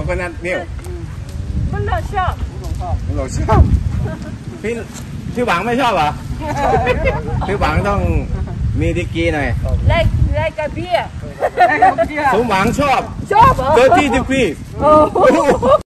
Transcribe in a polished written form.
คนนั้นเนี่ยมันเราชอบเราชอบพี่หวังไม่ชอบเหรอพี่หวังต้องมีดีกรีหน่อยไล่กับเบียร์สมหวังชอบเหรอ 30 degrees